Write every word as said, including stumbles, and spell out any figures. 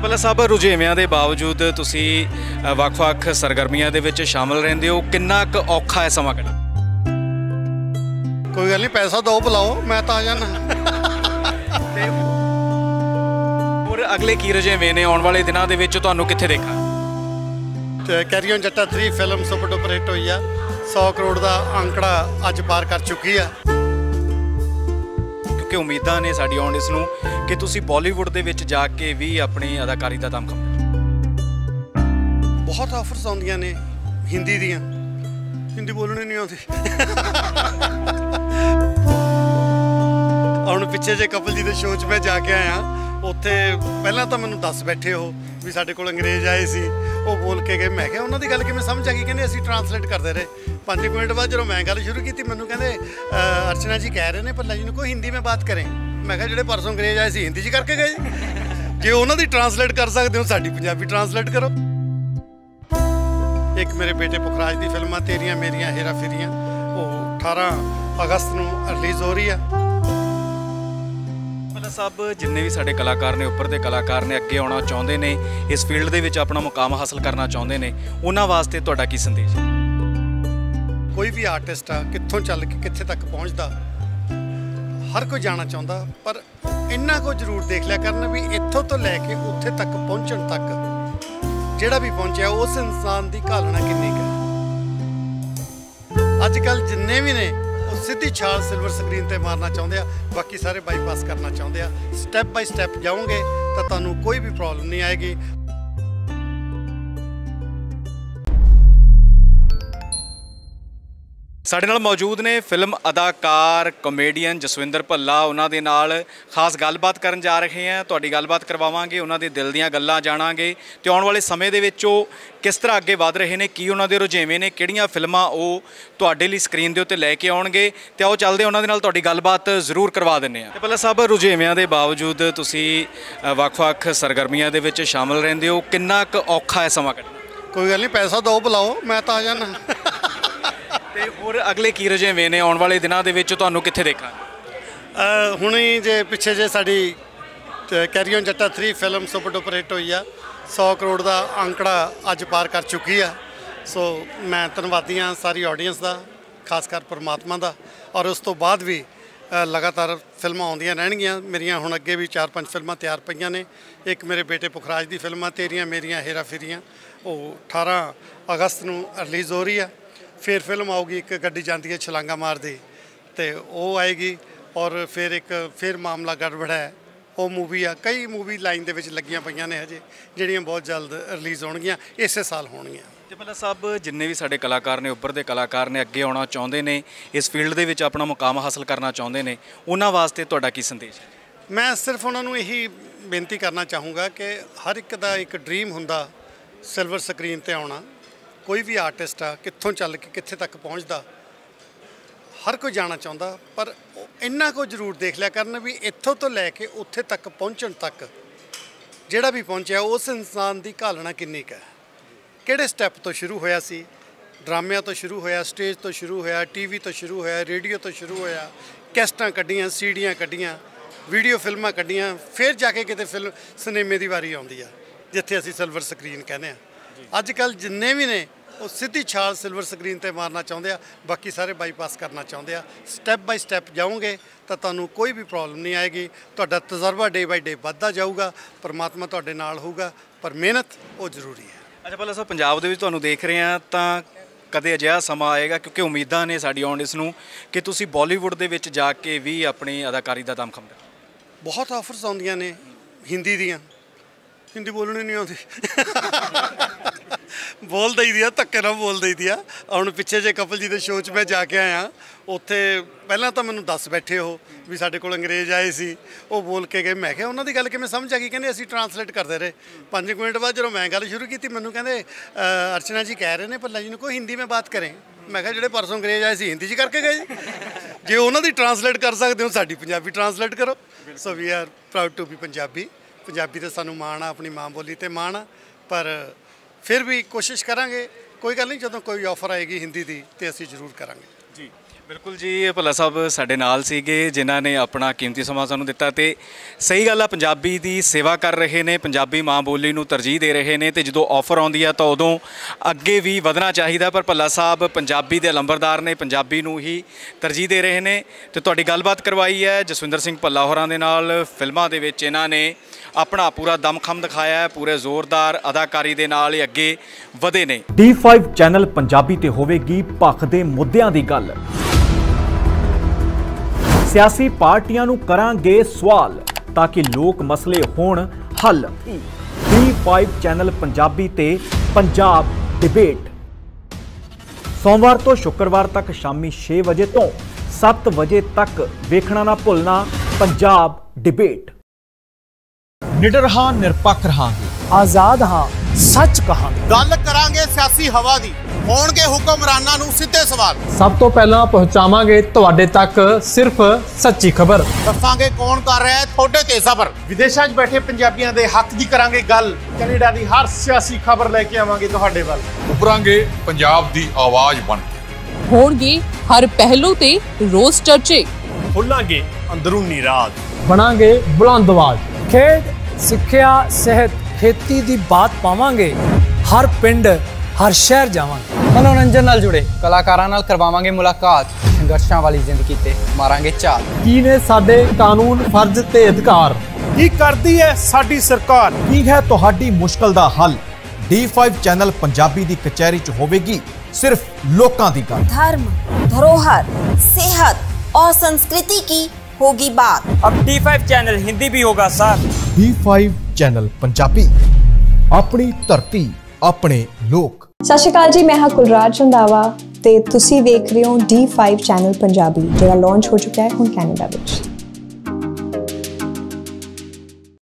ਭੱਲਾ ਸਾਹਿਬ, ਰੁਝੇਵਿਆਂ ਦੇ ਬਾਵਜੂਦ ਤੁਸੀਂ ਵੱਖ-ਵੱਖ ਸਰਗਰਮੀਆਂ ਦੇ ਵਿੱਚ ਸ਼ਾਮਲ ਰਹਿੰਦੇ ਹੋ, ਕਿੰਨਾ ਕੁ ਔਖਾ ਹੈ ਸਮਾਂ ਕੱਢਣਾ? ਕੋਈ ਗੱਲ ਨਹੀਂ, ਪੈਸਾ ਦੋ ਬੁਲਾਓ, ਮੈਂ ਤਾਂ ਆ ਜਾਣਾ। ਹੋਰ ਅਗਲੇ ਕੀ ਰੁਝੇਵੇਂ ਨੇ ਆਉਣ ਵਾਲੇ ਦਿਨਾਂ ਦੇ ਵਿੱਚ, ਤੁਹਾਨੂੰ ਕਿੱਥੇ ਦੇਖਾਂ? ਤੇ carry on Jatta three film super duper hit ਹੋਈ ਆ, ਸੌ ਕਰੋੜ ਦਾ ਅੰਕੜਾ ਅੱਜ ਪਾਰ ਕਰ ਚੁੱਕੀ ਆ। ਕਿਉਂਕਿ ਉਮੀਦਾਂ ਨੇ ਸਾਡੀ ਆਡੀਅנס ਨੂੰ ਕਿ ਤੁਸੀਂ ਬਾਲੀਵੁੱਡ ਦੇ ਵਿੱਚ ਜਾ ਕੇ ਵੀ ਆਪਣੀ ਅਦਾਕਾਰੀ ਦਾ ਦਮ ਖਮ। ਬਹੁਤ ਆਫਰਸ ਆਉਂਦੀਆਂ ਨੇ ਹਿੰਦੀ ਦੀਆਂ, ਹਿੰਦੀ ਬੋਲਣੀ ਨਹੀਂ ਆਉਂਦੀ। ਹੁਣ ਪਿੱਛੇ ਜੇ ਕਪਲ ਜੀ ਦੇ ਸ਼ੋਅ 'ਚ ਮੈਂ ਜਾ ਕੇ ਆਇਆ, ਉੱਥੇ ਪਹਿਲਾਂ ਤਾਂ ਮੈਨੂੰ ਦੱਸ ਬੈਠੇ ਉਹ ਵੀ ਸਾਡੇ ਕੋਲ ਅੰਗਰੇਜ਼ ਆਏ ਸੀ, ਉਹ ਬੋਲ ਕੇ ਗਏ। ਮੈਂ ਕਿਹਾ ਉਹਨਾਂ ਦੀ ਗੱਲ ਕਿਵੇਂ ਸਮਝ ਆ ਗਈ? ਕਹਿੰਦੇ ਅਸੀਂ ਟਰਾਂਸਲੇਟ ਕਰਦੇ ਰਹੇ। ਪੰਜ ਮਿੰਟ ਬਾਅਦ ਜਦੋਂ ਮੈਂ ਗੱਲ ਸ਼ੁਰੂ ਕੀਤੀ, ਮੈਨੂੰ ਕਹਿੰਦੇ ਅਰਚਨਾ ਜੀ ਕਹਿ ਰਹੇ ਨੇ ਭੱਲਾ ਜੀ ਨੂੰ ਕੋਈ ਹਿੰਦੀ ਮੈਂ ਬਾਤ ਕਰੇ। ਮੈਂ ਕਿਹਾ ਜਿਹੜੇ ਪਰਸੋਂ ਅੰਗਰੇਜ਼ ਆਏ ਸੀ ਹਿੰਦੀ 'ਚ ਕਰਕੇ ਗਏ, ਜੇ ਉਹਨਾਂ ਦੀ ਟਰਾਂਸਲੇਟ ਕਰ ਸਕਦੇ ਹੋ ਸਾਡੀ ਪੰਜਾਬੀ ਟਰਾਂਸਲੇਟ ਕਰੋ। ਇੱਕ ਮੇਰੇ ਬੇਟੇ ਪੁਖਰਾਜ ਦੀ ਫਿਲਮਾਂ ਤੇਰੀਆਂ ਮੇਰੀਆਂ ਹੇਰਾ ਫੇਰੀਆਂ, ਉਹ ਅਠਾਰਾਂ ਅਗਸਤ ਨੂੰ ਰਿਲੀਜ਼ ਹੋ ਰਹੀ ਆ। ਸਭ ਜਿੰਨੇ ਵੀ ਸਾਡੇ ਕਲਾਕਾਰ ਨੇ, ਉੱਪਰ ਦੇ ਕਲਾਕਾਰ ਨੇ, ਅੱਗੇ ਆਉਣਾ ਚਾਹੁੰਦੇ ਨੇ, ਇਸ ਫੀਲਡ ਦੇ ਵਿੱਚ ਆਪਣਾ ਮੁਕਾਮ ਹਾਸਲ ਕਰਨਾ ਚਾਹੁੰਦੇ ਨੇ, ਉਹਨਾਂ ਵਾਸਤੇ ਤੁਹਾਡਾ ਕੀ ਸੰਦੇਸ਼ ਹੈ? ਕੋਈ ਵੀ ਆਰਟਿਸਟ ਆ ਕਿੱਥੋਂ ਚੱਲ ਕੇ ਕਿੱਥੇ ਤੱਕ ਪਹੁੰਚਦਾ, ਹਰ ਕੋਈ ਜਾਣਾ ਚਾਹੁੰਦਾ, ਪਰ ਇੰਨਾ ਕੁ ਜ਼ਰੂਰ ਦੇਖ ਲਿਆ ਕਰਨ ਵੀ ਇੱਥੋਂ ਤੋਂ ਲੈ ਕੇ ਉੱਥੇ ਤੱਕ ਪਹੁੰਚਣ ਤੱਕ ਜਿਹੜਾ ਵੀ ਪਹੁੰਚਿਆ ਉਸ ਇਨਸਾਨ ਦੀ ਘਾਲਣਾ ਕਿੰਨੀ ਕੁ। ਅੱਜ ਕੱਲ੍ਹ ਜਿੰਨੇ ਵੀ ਨੇ ਉਹ ਸਿੱਧੀ ਛਾਲ ਸਿਲਵਰ ਸਕਰੀਨ ਤੇ ਮਾਰਨਾ ਚਾਹੁੰਦੇ ਆ, ਬਾਕੀ ਸਾਰੇ ਬਾਈਪਾਸ ਕਰਨਾ ਚਾਹੁੰਦੇ ਆ। ਸਟੈਪ ਬਾਈ ਸਟੈਪ ਜਾਓਗੇ ਤਾਂ ਤੁਹਾਨੂੰ ਕੋਈ ਵੀ ਪ੍ਰੋਬਲਮ ਨਹੀਂ ਆਏਗੀ। ਸਾਡੇ ਨਾਲ ਮੌਜੂਦ ਨੇ ਫਿਲਮ ਅਦਾਕਾਰ ਕਾਮੇਡੀਅਨ ਜਸਵਿੰਦਰ ਭੱਲਾ। ਉਹਨਾਂ ਦੇ ਨਾਲ ਖਾਸ ਗੱਲਬਾਤ ਕਰਨ ਜਾ ਰਹੇ ਹਾਂ, ਤੁਹਾਡੀ ਗੱਲਬਾਤ ਕਰਵਾਵਾਂਗੇ, ਉਹਨਾਂ ਦੇ ਦਿਲ ਦੀਆਂ ਗੱਲਾਂ ਜਾਣਾਂਗੇ ਤੇ ਆਉਣ ਵਾਲੇ ਸਮੇਂ ਦੇ ਵਿੱਚ ਉਹ ਕਿਸ ਤਰ੍ਹਾਂ ਅੱਗੇ ਵਧ ਰਹੇ ਨੇ, ਕੀ ਉਹਨਾਂ ਦੇ ਰੁਝੇਵੇਂ ਨੇ, ਕਿਹੜੀਆਂ ਫਿਲਮਾਂ ਉਹ ਤੁਹਾਡੇ ਲਈ ਸਕਰੀਨ ਦੇ ਉੱਤੇ ਲੈ ਕੇ ਆਉਣਗੇ। ਤੇ ਆਓ ਚੱਲਦੇ ਉਹਨਾਂ ਦੇ ਨਾਲ ਤੁਹਾਡੀ ਗੱਲਬਾਤ ਜ਼ਰੂਰ ਕਰਵਾ ਦਿੰਦੇ ਹਾਂ। ਤੇ ਭੱਲਾ ਸਾਹਿਬ, ਰੁਝੇਵਿਆਂ ਦੇ ਬਾਵਜੂਦ ਤੁਸੀਂ ਵੱਖ-ਵੱਖ ਸਰਗਰਮੀਆਂ ਦੇ ਵਿੱਚ ਸ਼ਾਮਲ ਰਹਿੰਦੇ ਹੋ, ਕਿੰਨਾ ਕੁ ਔਖਾ ਹੈ ਸਮਾਂ ਕੱਢਣਾ? ਕੋਈ ਗੱਲ ਨਹੀਂ, ਪੈਸਾ ਦੋ ਬੁਲਾਓ, ਮੈਂ ਤਾਂ ਆ ਜਾਣਾ। ਤੇ ਹੋਰ ਅਗਲੇ ਕੀ ਰੁਝੇਵੇਂ ਨੇ ਆਉਣ ਵਾਲੇ ਦਿਨਾਂ ਦੇ ਵਿੱਚ, ਤੁਹਾਨੂੰ ਕਿੱਥੇ ਦੇਖਾਂ? ਹੁਣੇ ਜੇ ਪਿੱਛੇ ਜੇ ਸਾਡੀ carry on Jatta three film super duper hit ਹੋਈ ਆ, ਸੌ ਕਰੋੜ ਦਾ ਅੰਕੜਾ ਅੱਜ ਪਾਰ ਕਰ ਚੁੱਕੀ ਆ। ਸੋ ਮੈਂ ਧੰਨਵਾਦੀ ਹਾਂ ਸਾਰੀ ਆਡੀਅנס ਦਾ, ਖਾਸ ਕਰ ਪਰਮਾਤਮਾ ਦਾ। ਔਰ ਉਸ ਤੋਂ ਬਾਅਦ ਵੀ ਲਗਾਤਾਰ ਫਿਲਮਾਂ ਆਉਂਦੀਆਂ ਰਹਿਣਗੀਆਂ ਮੇਰੀਆਂ। ਹੁਣ ਅੱਗੇ ਵੀ ਚਾਰ ਪੰਜ ਫਿਲਮਾਂ ਤਿਆਰ ਪਈਆਂ ਨੇ। ਇੱਕ ਮੇਰੇ ਬੇਟੇ ਪੁਖਰਾਜ ਦੀ ਫਿਲਮਾਂ ਤੇਰੀਆਂ ਮੇਰੀਆਂ ਹੇਰਾ ਫੇਰੀਆਂ, ਉਹ ਅਠਾਰਾਂ ਅਗਸਤ ਨੂੰ ਰਿਲੀਜ਼ ਹੋ ਰਹੀ ਆ। ਫਿਰ ਫਿਲਮ ਆਊਗੀ ਇੱਕ ਗੱਡੀ ਜਾਂਦੀ ਹੈ ਛਲਾਂਗਾ ਮਾਰਦੀ, ਤੇ ਉਹ ਆਏਗੀ। ਔਰ ਫਿਰ ਇੱਕ ਫਿਰ ਮਾਮਲਾ ਗੜਬੜ ਹੈ, ਉਹ ਮੂਵੀ ਆ। ਕਈ ਮੂਵੀ ਲਾਈਨ ਦੇ ਵਿੱਚ ਲੱਗੀਆਂ ਪਈਆਂ ਨੇ ਹਜੇ, ਜਿਹੜੀਆਂ ਬਹੁਤ ਜਲਦ ਰਿਲੀਜ਼ ਹੋਣਗੀਆਂ, ਇਸੇ ਸਾਲ ਹੋਣਗੀਆਂ। ਤੇ ਭੱਲਾ ਸਾਹਿਬ, ਜਿੰਨੇ ਵੀ ਸਾਡੇ ਕਲਾਕਾਰ ਨੇ, ਉੱਪਰ ਦੇ ਕਲਾਕਾਰ ਨੇ, ਅੱਗੇ ਆਉਣਾ ਚਾਹੁੰਦੇ ਨੇ, ਇਸ ਫੀਲਡ ਦੇ ਵਿੱਚ ਆਪਣਾ ਮੁਕਾਮ ਹਾਸਲ ਕਰਨਾ ਚਾਹੁੰਦੇ ਨੇ, ਉਹਨਾਂ ਵਾਸਤੇ ਤੁਹਾਡਾ ਕੀ ਸੰਦੇਸ਼ ਹੈ? ਮੈਂ ਸਿਰਫ ਉਹਨਾਂ ਨੂੰ ਇਹੀ ਬੇਨਤੀ ਕਰਨਾ ਚਾਹੂੰਗਾ ਕਿ ਹਰ ਇੱਕ ਦਾ ਇੱਕ ਡਰੀਮ ਹੁੰਦਾ ਸਿਲਵਰ ਸਕਰੀਨ 'ਤੇ ਆਉਣਾ। ਕੋਈ ਵੀ ਆਰਟਿਸਟ ਆ ਕਿੱਥੋਂ ਚੱਲ ਕੇ ਕਿੱਥੇ ਤੱਕ ਪਹੁੰਚਦਾ, ਹਰ ਕੋਈ ਜਾਣਾ ਚਾਹੁੰਦਾ, ਪਰ ਇੰਨਾ ਕੁ ਜ਼ਰੂਰ ਦੇਖ ਲਿਆ ਕਰਨ ਵੀ ਇੱਥੋਂ ਤੋਂ ਲੈ ਕੇ ਉੱਥੇ ਤੱਕ ਪਹੁੰਚਣ ਤੱਕ ਜਿਹੜਾ ਵੀ ਪਹੁੰਚਿਆ ਉਸ ਇਨਸਾਨ ਦੀ ਘਾਲਣਾ ਕਿੰਨੀ ਕੁ ਹੈ। ਕਿਹੜੇ ਸਟੈਪ ਤੋਂ ਸ਼ੁਰੂ ਹੋਇਆ ਸੀ? ਡਰਾਮਿਆਂ ਤੋਂ ਸ਼ੁਰੂ ਹੋਇਆ, ਸਟੇਜ ਤੋਂ ਸ਼ੁਰੂ ਹੋਇਆ, ਟੀਵੀ ਤੋਂ ਸ਼ੁਰੂ ਹੋਇਆ, ਰੇਡੀਓ ਤੋਂ ਸ਼ੁਰੂ ਹੋਇਆ, ਕੈਸਟਾਂ ਕੱਢੀਆਂ, ਸੀਡੀਆਂ ਕੱਢੀਆਂ, ਵੀਡੀਓ ਫਿਲਮਾਂ ਕੱਢੀਆਂ, ਫਿਰ ਜਾ ਕੇ ਕਿਤੇ ਫਿਲਮ ਸਿਨੇਮੇ ਦੀ ਵਾਰੀ ਆਉਂਦੀ ਆ, ਜਿੱਥੇ ਅਸੀਂ ਸਿਲਵਰ ਸਕਰੀਨ ਕਹਿੰਦੇ ਹਾਂ। ਅੱਜ ਕੱਲ੍ਹ ਜਿੰਨੇ ਵੀ ਨੇ ਉਹ ਸਿੱਧੀ ਛਾਲ ਸਿਲਵਰ ਸਕਰੀਨ ਤੇ ਮਾਰਨਾ ਚਾਹੁੰਦੇ ਆ, ਬਾਕੀ ਸਾਰੇ ਬਾਈਪਾਸ ਕਰਨਾ ਚਾਹੁੰਦੇ ਆ। ਸਟੈਪ ਬਾਈ ਸਟੈਪ ਜਾਓਗੇ ਤਾਂ ਤੁਹਾਨੂੰ ਕੋਈ ਵੀ ਪ੍ਰੋਬਲਮ ਨਹੀਂ ਆਏਗੀ। ਤੁਹਾਡਾ ਤਜਰਬਾ ਡੇ ਬਾਈ ਡੇ ਵੱਧਦਾ ਜਾਊਗਾ, ਪਰਮਾਤਮਾ ਤੁਹਾਡੇ ਨਾਲ ਹੋਊਗਾ, ਪਰ ਮਿਹਨਤ ਉਹ ਜ਼ਰੂਰੀ ਹੈ। ਅੱਛਾ ਭੱਲਾ ਸਾਹਿਬ, ਪੰਜਾਬ ਦੇ ਵਿੱਚ ਤੁਹਾਨੂੰ ਦੇਖ ਰਹੇ ਹਾਂ ਤਾਂ ਕਦੇ ਅਜਿਹਾ ਸਮਾਂ ਆਏਗਾ, ਕਿਉਂਕਿ ਉਮੀਦਾਂ ਨੇ ਸਾਡੀ ਆਡੀਅנס ਨੂੰ ਕਿ ਤੁਸੀਂ ਬਾਲੀਵੁੱਡ ਦੇ ਵਿੱਚ ਜਾ ਕੇ ਵੀ ਆਪਣੀ ਅਦਾਕਾਰੀ ਦਾ ਦਮ ਖਮ। ਬਹੁਤ ਆਫਰਸ ਆਉਂਦੀਆਂ ਨੇ ਹਿੰਦੀ ਦੀਆਂ, ਹਿੰਦੀ ਬੋਲਣੀ ਨਹੀਂ ਆਉਂਦੀ। ਬੋਲ ਦਈ ਦੀ ਆ, ਧੱਕੇ ਨਾਲ ਬੋਲ ਦਈ ਦੀ ਆ। ਹੁਣ ਪਿੱਛੇ ਜੇ ਕਪਲ ਜੀ ਦੇ ਸ਼ੋਅ 'ਚ ਮੈਂ ਜਾ ਕੇ ਆਇਆ, ਉੱਥੇ ਪਹਿਲਾਂ ਤਾਂ ਮੈਨੂੰ ਦੱਸ ਬੈਠੇ ਉਹ ਵੀ ਸਾਡੇ ਕੋਲ ਅੰਗਰੇਜ਼ ਆਏ ਸੀ, ਉਹ ਬੋਲ ਕੇ ਗਏ। ਮੈਂ ਕਿਹਾ ਉਹਨਾਂ ਦੀ ਗੱਲ ਕਿਵੇਂ ਸਮਝ ਆ ਗਈ? ਕਹਿੰਦੇ ਅਸੀਂ ਟਰਾਂਸਲੇਟ ਕਰਦੇ ਰਹੇ। ਪੰਜ ਮਿੰਟ ਬਾਅਦ ਜਦੋਂ ਮੈਂ ਗੱਲ ਸ਼ੁਰੂ ਕੀਤੀ, ਮੈਨੂੰ ਕਹਿੰਦੇ ਅਰਚਨਾ ਜੀ ਕਹਿ ਰਹੇ ਨੇ ਭੱਲਾ ਜੀ ਨੂੰ ਕੋਈ ਹਿੰਦੀ ਮੈਂ ਬਾਤ ਕਰੇ। ਮੈਂ ਕਿਹਾ ਜਿਹੜੇ ਪਰਸੋਂ ਅੰਗਰੇਜ਼ ਆਏ ਸੀ ਹਿੰਦੀ 'ਚ ਕਰਕੇ ਗਏ, ਜੇ ਉਹਨਾਂ ਦੀ ਟਰਾਂਸਲੇਟ ਕਰ ਸਕਦੇ ਹੋ ਸਾਡੀ ਪੰਜਾਬੀ ਟਰਾਂਸਲੇਟ ਕਰੋ। So we are proud to be Punjabi. Punjabi ਤੇ ਸਾਨੂੰ ਮਾਣ ਆ, ਆਪਣੀ ਮਾਂ ਬੋਲੀ ਤੇ ਮਾਣ ਆ, ਪਰ ਫਿਰ ਵੀ ਕੋਸ਼ਿਸ਼ ਕਰਾਂਗੇ। ਕੋਈ ਗੱਲ ਨਹੀਂ, ਜਦੋਂ ਕੋਈ ਆਫਰ ਆਏਗੀ ਹਿੰਦੀ ਦੀ ਤੇ ਅਸੀਂ ਜ਼ਰੂਰ ਕਰਾਂਗੇ। ਜੀ ਬਿਲਕੁਲ ਜੀ, ਭੱਲਾ ਸਾਹਿਬ ਸਾਡੇ ਨਾਲ ਸੀਗੇ ਜਿਨ੍ਹਾਂ ਨੇ ਆਪਣਾ ਕੀਮਤੀ ਸਮਾਂ ਸਾਨੂੰ ਦਿੱਤਾ ਤੇ ਸਹੀ ਗੱਲ ਆ, ਪੰਜਾਬੀ ਦੀ ਸੇਵਾ ਕਰ ਰਹੇ ਨੇ, ਪੰਜਾਬੀ ਮਾਂ ਬੋਲੀ ਨੂੰ ਤਰਜੀਹ ਦੇ ਰਹੇ ਨੇ ਤੇ ਜਦੋਂ ਆਫਰ ਆਉਂਦੀ ਆ ਤਾਂ ਉਦੋਂ ਅੱਗੇ ਵੀ ਵਧਣਾ ਚਾਹੀਦਾ। ਪਰ ਭੱਲਾ ਸਾਹਿਬ ਪੰਜਾਬੀ ਦੇ ਲੰਬਰਦਾਰ ਨੇ, ਪੰਜਾਬੀ ਨੂੰ ਹੀ ਤਰਜੀਹ ਦੇ ਰਹੇ ਨੇ ਤੇ ਤੁਹਾਡੀ ਗੱਲਬਾਤ ਕਰਵਾਈ ਹੈ ਜਸਵਿੰਦਰ ਸਿੰਘ ਭੱਲਾ ਹੋਰਾਂ ਦੇ ਨਾਲ। ਫਿਲਮਾਂ ਦੇ ਵਿੱਚ ਇਹਨਾਂ ਨੇ ਆਪਣਾ ਪੂਰਾ ਦਮਖਮ ਦਿਖਾਇਆ ਹੈ, ਪੂਰੇ ਜ਼ੋਰਦਾਰ ਅਦਾਕਾਰੀ ਦੇ ਨਾਲ ਹੀ ਅੱਗੇ ਵਧੇ ਨੇ। ਡੀ ਫਾਈਵ ਚੈਨਲ ਪੰਜਾਬੀ ਤੇ ਹੋਵੇਗੀ ਭਖ ਦੇ ਮੁੱਦਿਆਂ ਦੀ ਗੱਲ, ਸਿਆਸੀ ਪਾਰਟੀਆਂ ਨੂੰ ਕਰਾਂਗੇ ਸਵਾਲ ਤਾਂ ਕਿ ਲੋਕ ਮਸਲੇ ਹੋਣ ਹੱਲ। ਡੀ ਫਾਈਵ ਚੈਨਲ ਪੰਜਾਬੀ ਤੇ ਪੰਜਾਬ ਡਿਬੇਟ ਸੋਮਵਾਰ ਤੋਂ ਸ਼ੁੱਕਰਵਾਰ ਤੱਕ ਸ਼ਾਮੀ ਛੇ ਵਜੇ ਤੋਂ ਸੱਤ ਵਜੇ ਤੱਕ ਵੇਖਣਾ ਨਾ ਭੁੱਲਣਾ ਪੰਜਾਬ ਡਿਬੇਟ। ਨਿਡਰ ਹਾਂ, ਨਿਰਪੱਖ ਰਹਾਂਗੇ, ਆਜ਼ਾਦ ਹਾਂ, ਸੱਚ ਕਹਾਂਗੇ, ਗੱਲ ਕਰਾਂਗੇ ਸਿਆਸੀ ਹਵਾ ਦੀ, ਹੋਣਗੇ ਹੁਕਮਰਾਨਾਂ ਨੂੰ ਸਿੱਧੇ ਸਵਾਲ। ਸਭ ਤੋਂ ਪਹਿਲਾਂ ਪਹੁੰਚਾਵਾਂਗੇ ਤੁਹਾਡੇ ਤੱਕ ਸਿਰਫ ਸੱਚੀ ਖਬਰ, ਦੱਸਾਂਗੇ ਕੌਣ ਕਰ ਰਿਹਾ ਹੈ ਤੁਹਾਡੇ ਤੇ ਸਬਰ। ਵਿਦੇਸ਼ਾਂ 'ਚ ਬੈਠੇ ਪੰਜਾਬੀਆਂ ਦੇ ਹੱਕ ਦੀ ਕਰਾਂਗੇ ਗੱਲ, ਕੈਨੇਡਾ ਦੀ ਹਰ ਸਿਆਸੀ ਖਬਰ ਲੈ ਕੇ ਆਵਾਂਗੇ ਤੁਹਾਡੇ ਵੱਲ। ਉਭਰਾਂਗੇ ਪੰਜਾਬ ਦੀ ਆਵਾਜ਼ ਬਣ ਕੇ, ਹੋਣਗੇ ਹਰ ਪਹਿਲੂ ਤੇ ਰੋਜ਼ ਚਰਚੇ, ਖੋਲਾਂਗੇ ਅੰਦਰੂਨੀ ਰਾਜ, ਬਣਾਂਗੇ ਬੁਲੰਦ ਆਵਾਜ਼। ਖੇਡ, ਸਿੱਖਿਆ, ਸਿਹਤ, ਖੇਤੀ ਦੀ ਬਾਤ ਪਾਵਾਂਗੇ, ਹਰ ਪਿੰਡ ਹਰ ਸ਼ਹਿਰ ਜਾਵਾਂਗੇ। ਮਨੋਰੰਜਨ ਨਾਲ ਜੁੜੇ ਕਲਾਕਾਰਾਂ ਨਾਲ ਕਰਵਾਵਾਂਗੇ ਮੁਲਾਕਾਤ, ਸੰਘਰਸ਼ਾਂ ਵਾਲੀ ਜ਼ਿੰਦਗੀ ਤੇ ਮਾਰਾਂਗੇ ਝਾਤ। ਕੀ ਨੇ ਸਾਡੇ ਕਾਨੂੰਨ, ਫਰਜ਼ ਤੇ ਅਧਿਕਾਰ, ਕੀ ਕਰਦੀ ਹੈ ਸਾਡੀ ਸਰਕਾਰ, ਕੀ ਹੈ ਤੁਹਾਡੀ ਮੁਸ਼ਕਲ ਦਾ ਹੱਲ। ਡੀ ਫਾਈਵ ਚੈਨਲ ਪੰਜਾਬੀ ਦੀ ਕਚਹਿਰੀ 'ਚ ਹੋਵੇਗੀ सिर्फ लोकां दी गल। धर्म, धरोहर, सेहत और संस्कृति की होगी बात। अब डी फाइव चैनल हिंदी भी होगा sir. D five channel Punjabi, अपनी धरती अपने लोक। सत श्री अकाल जी, मैं हाँ कुलराज रंधावा ते तुसी देख रहे हो डी फाइव चैनल पंजाबी, जो लॉन्च हो चुका है हुण कैनेडा विच।